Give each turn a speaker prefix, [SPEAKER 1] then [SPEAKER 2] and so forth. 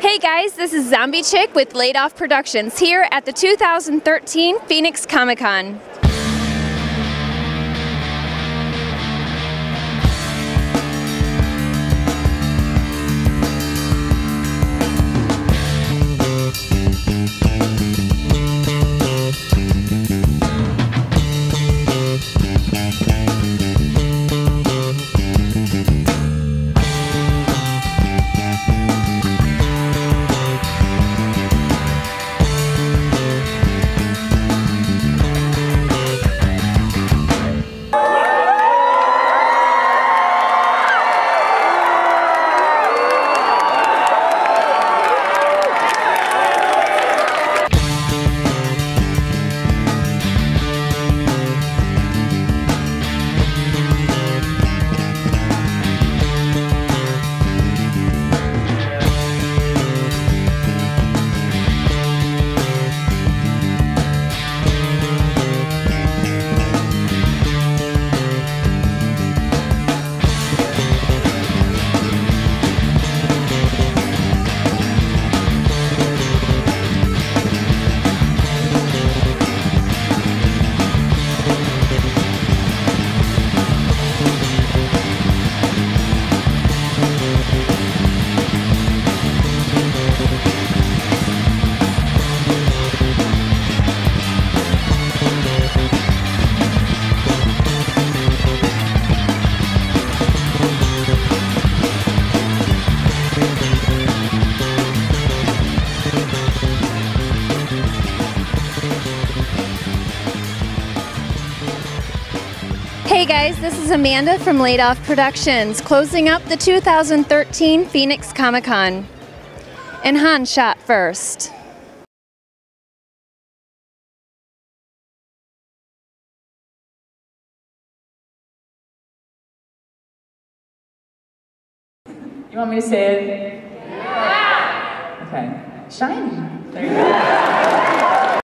[SPEAKER 1] Hey guys, this is Zombie Chick with Laid Off Productions here at the 2013 Phoenix Comic Con. Hey guys, this is Amanda from Laid Off Productions, closing up the 2013 Phoenix Comic Con. And Han shot first.
[SPEAKER 2] You want me to say it? Yeah! Okay. Shiny. There you go.